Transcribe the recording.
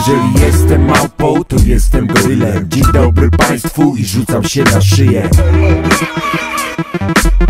Jeżeli jestem małpą, to jestem gorylem. Dzień dobry państwu i rzucam się na szyję.